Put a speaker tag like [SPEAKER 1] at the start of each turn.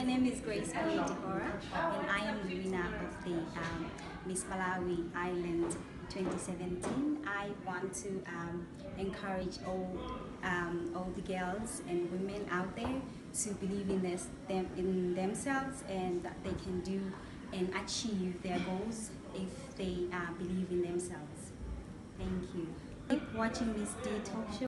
[SPEAKER 1] my name is Grace Dihora, and I am the winner of the Miss Malawi Island 2017. I want to encourage all the girls and women out there to believe in themselves, and that they can do and achieve their goals if they believe in themselves. Thank you. Keep watching Miss D Talk Show.